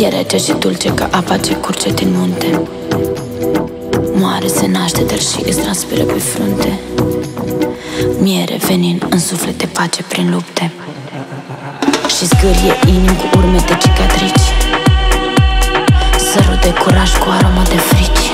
E rece și dulce ca apa ce curge din munte. Moare, se naște, dar și îți transpiră pe frunte. Miere, venin în suflet de pace prin lupte. Și zgârie inimi cu urme de cicatrici. Sărut de curaj cu aromă de frici.